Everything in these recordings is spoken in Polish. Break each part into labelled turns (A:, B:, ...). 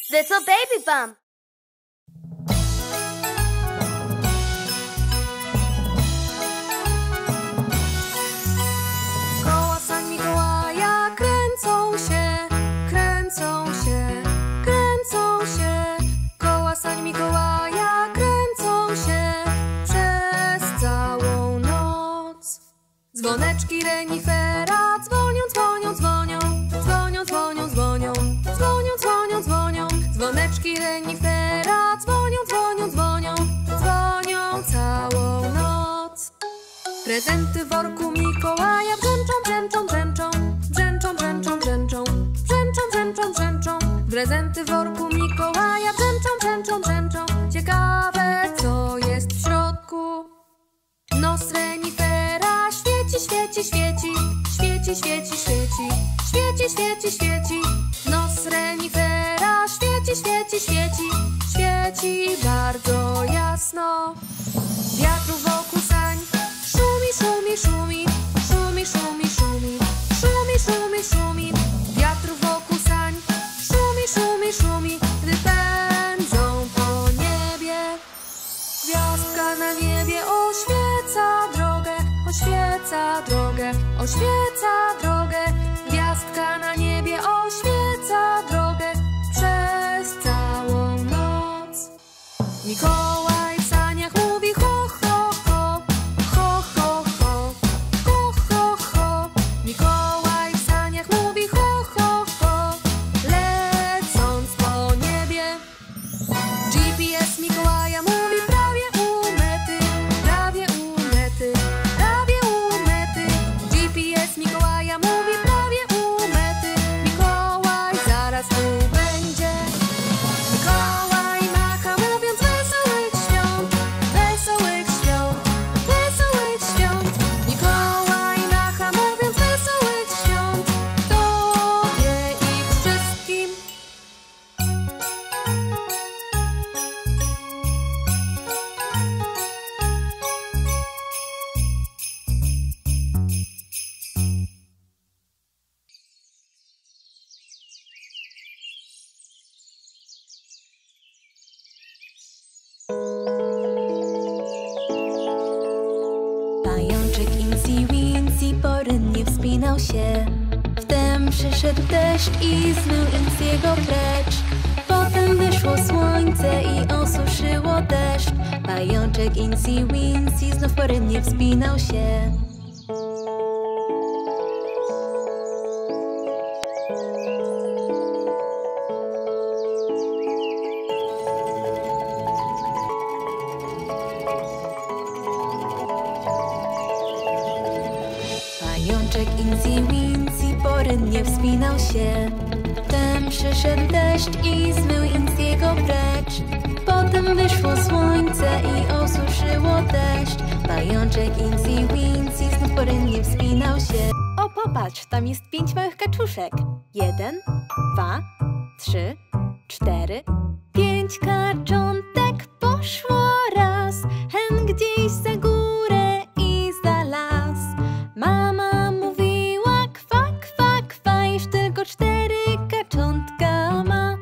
A: Little baby bump.
B: Koła sań Mikołaja kręcą się, kręcą się, kręcą się. Koła sań Mikołaja kręcą się przez całą noc. Dzwoneczki renifera dzwonią, dzwonią, dzwonią, dzwonią, dzwonią, dzwonią, dzwonią, dzwonią, dzwonią. Dzwoneczki renifera dzwonią, dzwonią, dzwonią, dzwonią całą noc. Prezenty w worku Mikołaja brzęczą, brzęczą, brzęczą, brzęczą, brzęczą, brzęczą, brzęczą, brzęczą, brzęczą. Prezenty w worku Mikołaja brzęczą, brzęczą, brzęczą. Ciekawe, co jest w środku. Nos renifera świeci, świeci, świeci, świeci, świeci, świeci, świeci, świeci, świeci. Nos renifera świeci, świeci, świeci, świeci bardzo jasno. Wiatru wokół sań szumi, szumi, szumi, szumi, szumi, szumi, szumi, szumi, szumi. Wiatru wokół sań szumi, szumi, szumi, gdy pędzą po niebie. Gwiazdka na niebie oświeca drogę, oświeca drogę, oświeca drogę. Gwiazdka na niebie oświeca drogę przez całą noc. Mikołaj w saniach mówi ho, ho, ho, ho, ho, ho, ho, ho, ho. Mikołaj w saniach mówi ho, ho, ho, lecąc po niebie. GPS Mikołaja mówi prawie u mety, prawie u mety, prawie u mety. GPS Mikołaja mówi prawie u mety. Mikołaj zaraz tu będzie. Mikołaj macha mówiąc wesołych świąt, wesołych świąt, wesołych świąt. Mikołaj macha mówiąc wesołych świąt, tobie ich wszystkim.
C: Pajączek Incy Wincy porynnie wspinał się. Wtem przyszedł deszcz i zmył Incy'ego precz. Potem wyszło słońce i osuszyło deszcz. Pajączek Incy Wincy znów porynnie wspinał się. Pajączek Incy Wincy porynnie wspinał się. Wtem przyszedł deszcz i zmył Incy'ego precz. Potem wyszło słońce i osuszyło deszcz. Pajączek Incy Wincy znów porynnie wspinał się. O, popatrz, tam jest 5 małych kaczuszek. 1, 2, 3, 4, 5 kaczątek poszło raz. Hen gdzieś za górę i za las. Mama mówiła kwa, kwa, kwa, już tylko 4 kaczątka ma.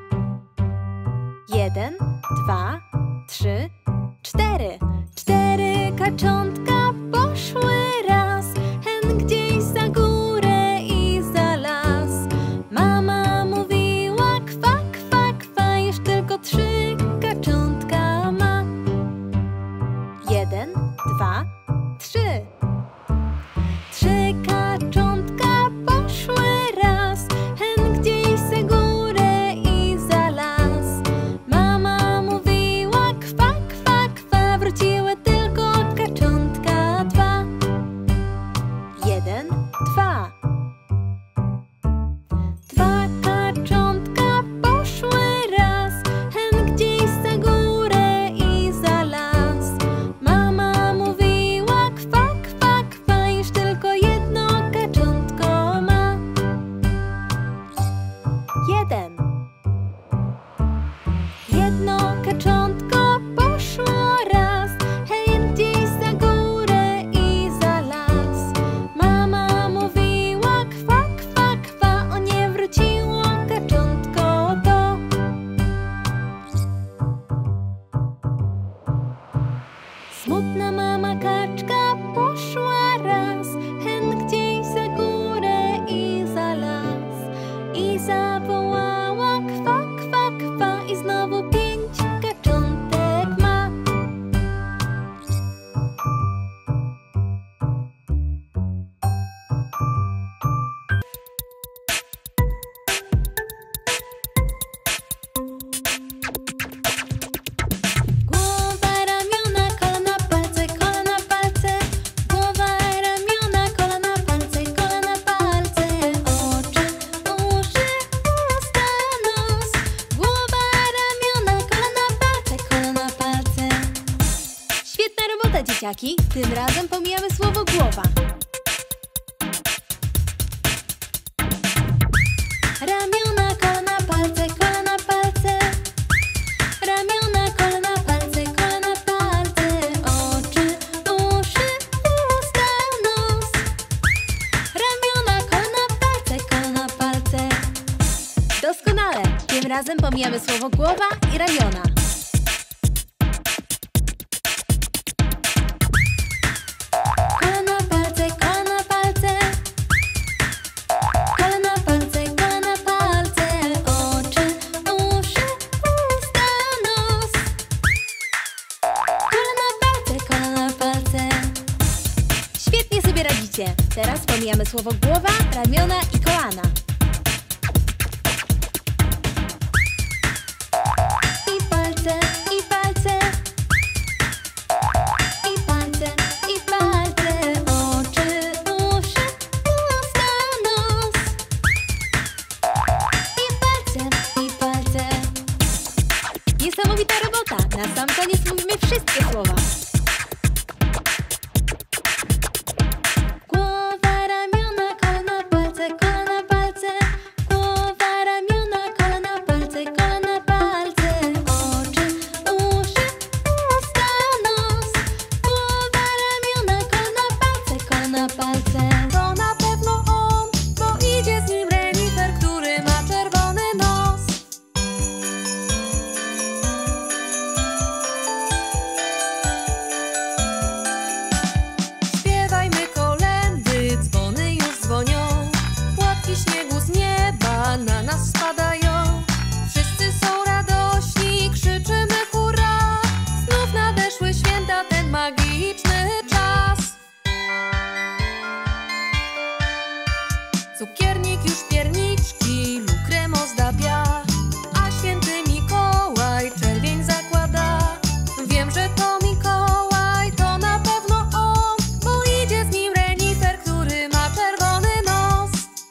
C: 1, 2, 3, 4. 4 kaczątka poszły raz. Hen gdzieś za górę i za las. Mama mówiła kwa, kwa, kwa, już tylko 3 kaczątka ma. 1, 2, 3. 3 kaczątka poszły raz. Hen gdzieś za górę i za las. Mama mówiła kwa, kwa, kwa, wróciły tylko kaczątka 2. 1, 2. 2 kaczątka poszły raz. Hen gdzieś za górę i za las. Mama mówiła kwa, kwa, kwa, już tylko jedno kaczątko ma. 1. Jedno kaczątko poszło raz. Hen gdzieś za górę i za las. Mama mówiła kwa, kwa, kwa, o nie wróciło kaczątko to. zawołała kwa, kwa, kwa i znowu 5 kaczątek ma. Głowa, ramiona, kolana, palce, kolana, palce. Głowa, ramiona, kolana, palce, kolana, palce. Oczy, uszy, usta, nos. Głowa, ramiona, kolana, palce, kolana, palce. Świetna robota, dzieciaki! Tym razem pomijamy słowo głowa. Ramiona, kolana, palce, kolana, palce. Ramiona, kolana, palce, kolana, palce. Oczy, uszy, usta, nos. Ramiona, kolana, palce, kolana, palce. Doskonale! Tym razem pomijamy słowo głowa i ramiona. Kolana, palce, kolana, palce. Kolana, palce, kolana, palce. Oczy, uszy, usta, nos. Kolana, palce, kolana, palce. Świetnie sobie radzicie. Teraz pomijamy słowo głowa, ramiona i kolana. I palce, i palce. I palce, i palce. Oczy, uszy, usta, nos. I palce, i palce. Niesamowita robota! Na sam koniec mówimy wszystkie słowa. Głowa, ramiona, kolana, palce, kolana, palce. Głowa, ramiona, kolana, palce, kolana, palce. Oczy, uszy, usta, nos. Głowa, ramiona, kolana, palce, kolana, palce.
B: To na pewno on, bo idzie z nim renifer, który ma czerwony nos. Śpiewajmy kolędy, dzwony już dzwonią. Płatki śniegu z nieba na nas spadają. Wszyscy są radośni, krzyczymy hurra. Znów nadeszły święta, ten magiczny czas. Cukiernik już pierniczki lukrem ozdabia, a święty Mikołaj czerwień zakłada. Wiem, że to Mikołaj, to na pewno on, bo idzie z nim renifer, który ma czerwony nos.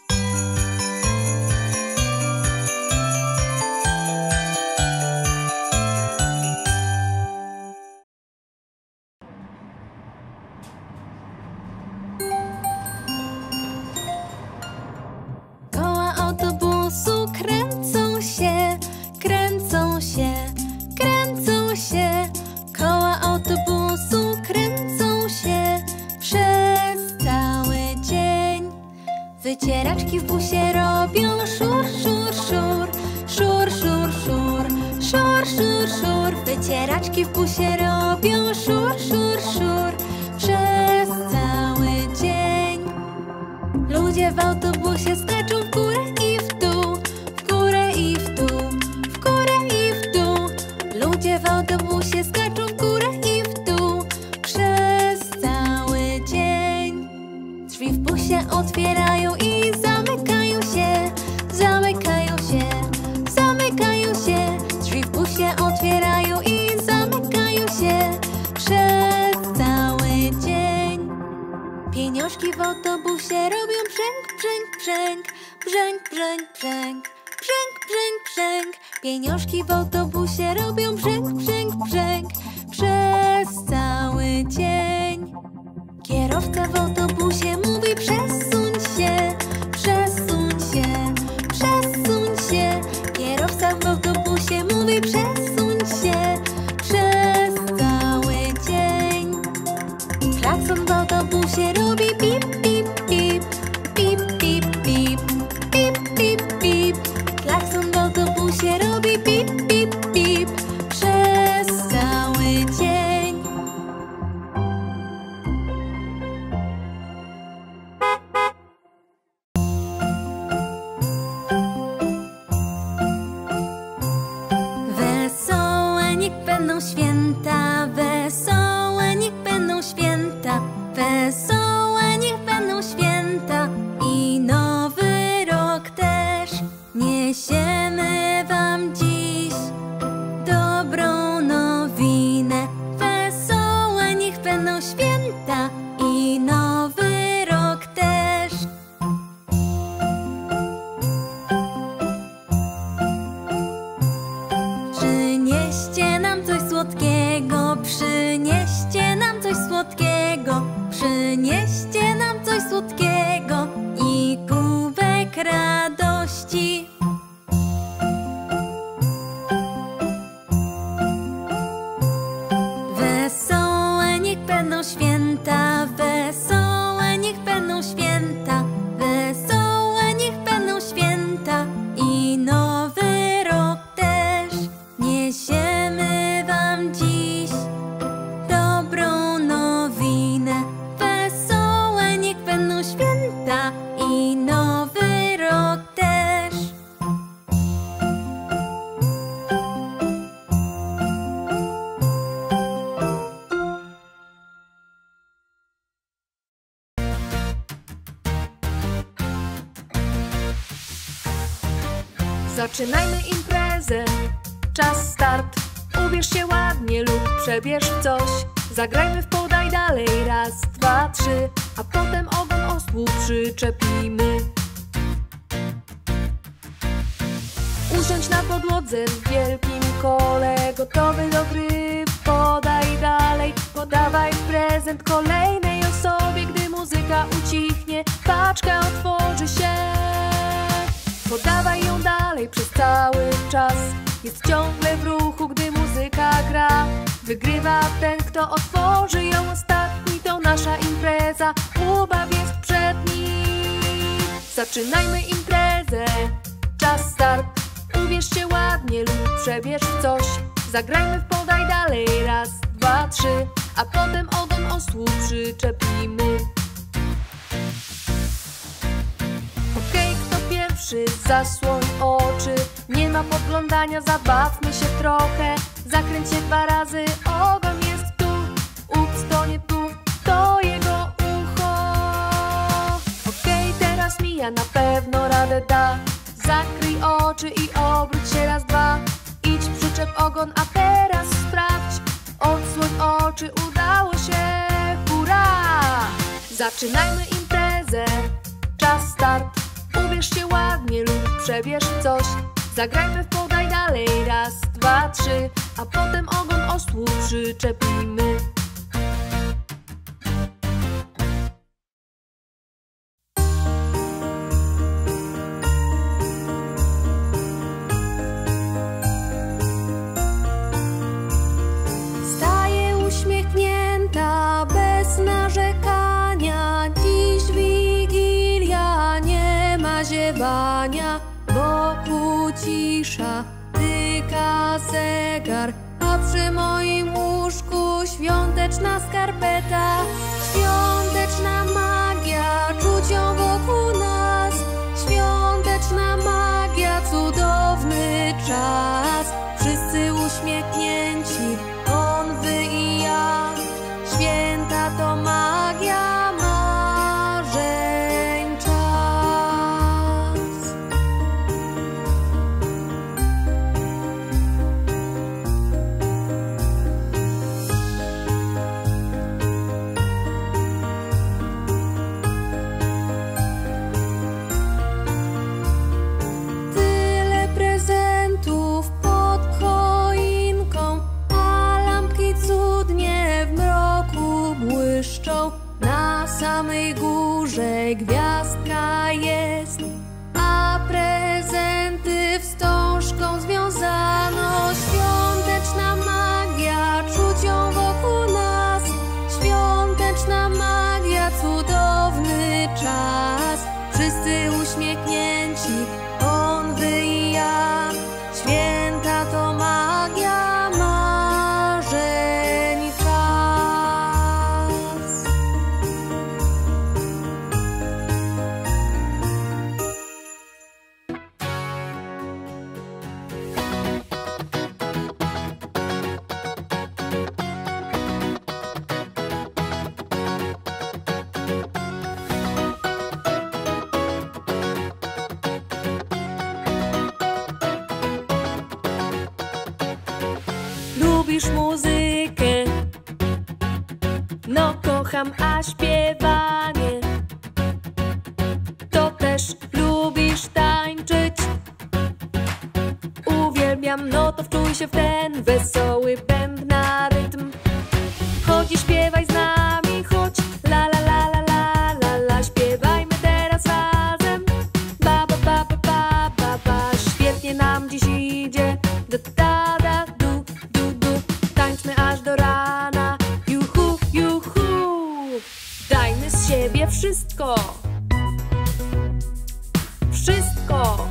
C: Koła autobusu kręcą się, kręcą się, kręcą się. Koła autobusu kręcą się przez cały dzień. Wycieraczki w busie robią szur, szur, szur, szur, szur, szur, szur, szur, szur. Wycieraczki w busie robią szur, szur, szur przez cały dzień. Ludzie w autobusie skaczą w górę i w dół, w górę i w dół, w górę i w dół. Ludzie w autobusie skaczą w górę i w dół przez cały dzień. Drzwi w busie otwierają i zamykają się, zamykają się, zamykają się. Drzwi w busie otwierają i zamykają się przez cały dzień. Pieniążki w autobusie robią brzęk, brzęk, brzęk, brzęk, brzęk, brzęk, brzęk, brzęk, brzęk. Pieniążki w autobusie robią brzęk, brzęk, brzęk przez cały dzień. Kierowca w autobusie mówi przesuń się, przesuń się, przesuń się. Kierowca w autobusie mówi przesuń się przez cały dzień. Klakson w autobusie robi pip, pip, pip, pip, pip, pip, pip, pip, pip. Klakson w autobusie robi pip, pip, pip przez cały dzień. Niesiemy wam dziś dobrą nowinę. Wesołe niech będą święta i nowy rok też. Przynieście nam coś słodkiego, przynieście nam coś słodkiego, przynieście nam coś słodkiego i kubek radości. Wesołe niech będą święta, wesołe niech będą święta, wesołe niech będą święta i nowy rok też. Niesiemy wam dziś dobrą nowinę. Wesołe niech będą święta i nowy rok też.
B: Zaczynajmy imprezę, czas start. Ubierz się ładnie lub przebierz w coś. Zagrajmy w podaj dalej, raz, dwa, trzy, a potem ogon osłu przyczepimy. Usiądź na podłodze w wielkim kole, gotowy do gry, podaj dalej. Podawaj prezent kolejnej osobie, gdy muzyka ucichnie, paczka otworzy się. Podawaj ją dalej przez cały czas, jest ciągle w ruchu, gdy muzyka gra. Wygrywa ten, kto otworzy ją ostatni, to nasza impreza, ubaw jest przed nim. Zaczynajmy imprezę, czas start. Ubierz się ładnie lub przebierz w coś. Zagrajmy w podaj dalej, raz, dwa, trzy, a potem ogon osłu przyczepimy. Okej, kto pierwszy? Zasłoń oczy. Nie ma podglądania, zabawmy się trochę. Zakręć się 2 razy, ogon jest tu. Ups, to nie tu, to jego ucho. Okej, teraz mija, na pewno radę da. Zakryj oczy i obróć się raz, dwa. Idź, przyczep ogon, a teraz sprawdź. Odsłoń oczy, udało się, hurra! Zaczynajmy imprezę, czas start. Ubierz się ładnie lub przebierz coś. Zagrajmy w podaj dalej, raz, dwa, trzy, a potem ogon osłu przyczepimy.
C: Staje uśmiechnięta, bez narzekania. Dziś Wigilia, nie ma ziewania. Wokół cisza, tyka zegar, a przy moim łóżku świąteczna skarpeta. Świąteczna magia, czuć ją wokół nas. Świąteczna magia, cudowny czas. Wszyscy uśmiechnięci, on, wy i ja. Święta to magia marzeń czas. Tyle prezentów pod choinką.
B: lubisz muzykę? No kocham, a śpiewanie to też lubisz tańczyć. Uwielbiam, no to wczuj się w ten wesoły bębna rytm. Chodź i śpiewaj z nami, chodź, la la la la la la la. Śpiewajmy teraz razem, ba ba ba ba ba ba ba. Świetnie nam dziś idzie, da da da du du du. Tańczmy aż do rana, juhu juhu. Dajmy z siebie wszystko, wszystko.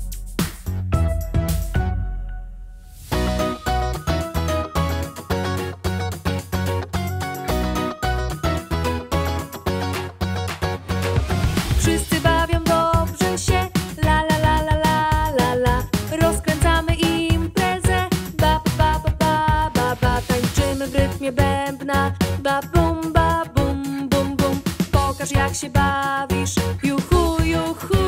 B: Wszyscy bawią dobrze się, la la la la la la la. Rozkręcamy imprezę, ba ba ba ba ba ba. Tańczymy w rytmie bębna, ba bum bum bum. Pokaż jak się bawisz, juhu juhu.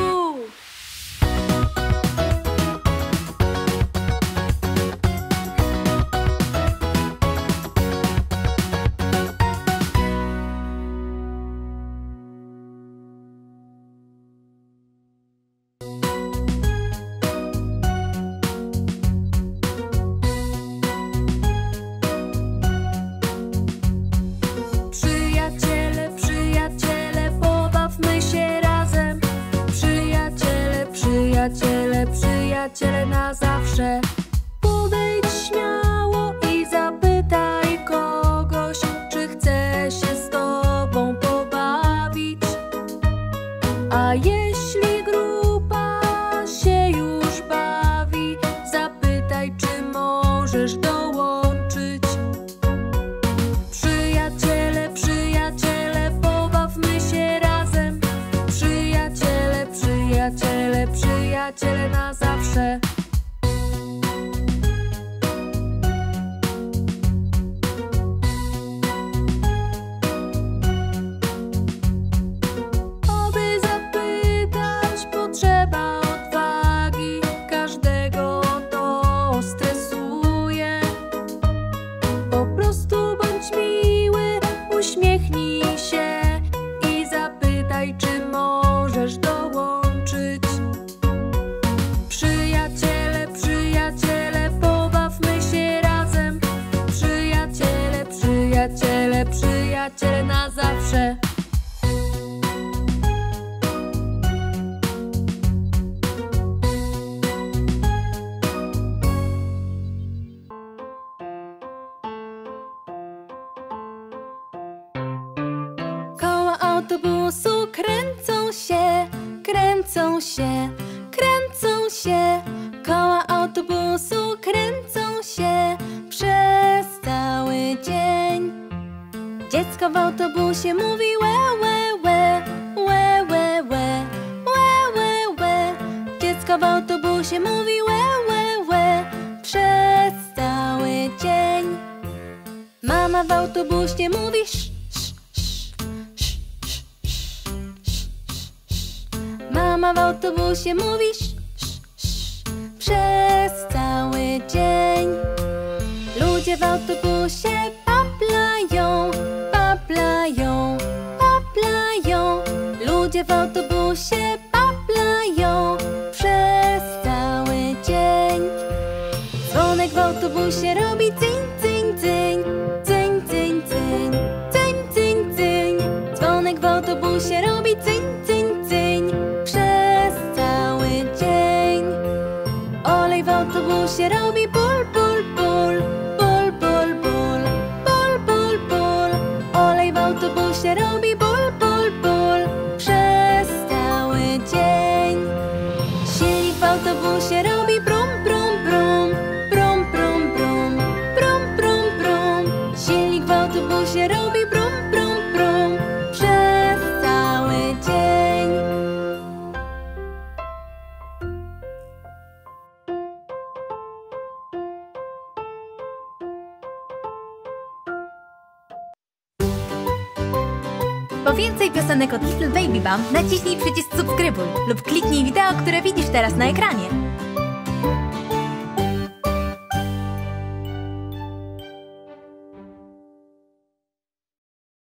B: Przyjaciele, przyjaciele, pobawmy się razem. Przyjaciele, przyjaciele, przyjaciele na zawsze. Podejdź śmiało i zapytaj kogoś, czy chce się z tobą pobawić. A jeśli grupa się już bawi, zapytaj, czy możesz dołączyć. Przyjaciele, przyjaciele, pobawmy się razem. Przyjaciele, przyjaciele, przyjaciele na zawsze. Aby zapytać, potrzeba odwagi. Każdego to stresuje. Po prostu bądź miły, uśmiechnij się i zapytaj, czy możesz dołączyć. Przyjaciele, przyjaciele, pobawmy się razem. Przyjaciele, przyjaciele, przyjaciele na zawsze. Koła autobusu kręcą się, kręcą się, kręcą się. Koła autobusu kręcą się przez cały dzień. Dziecko w autobusie mówi łe, łe, łe, łe, łe, łe, łe, łe, łe. Dziecko w autobusie mówi łe, łe, łe przez cały dzień. Mama w autobusie mówi sz, sz, sz, sz, sz, sz, sz, sz. Mama w autobusie mówi sz, sz, sz przez cały dzień. Ludzie w autobusie paplają, paplają, paplają. Ludzie w autobusie paplają przez cały dzień. Dzwonek w autobusie robi cyń, cyń, cyń, cyń, cyń, cyń, cyń, cyń, cyń. Dzwonek w autobusie robi cyń, cyń, cyń przez cały dzień. Olej w autobusie robi ból, ból, ból, ból, ból, ból, ból, ból, ból. Olej w autobusie robi ból, ból, ból przez cały dzień. Silnik w autobusie robi brum, brum, brum, brum, brum, brum, brum, brum, brum. Silnik w autobusie robi brum, brum, brum przez cały dzień.
A: Po więcej piosenek od Little Baby Bump naciśnij przycisk subskrybuj lub kliknij wideo, które widzisz teraz na ekranie.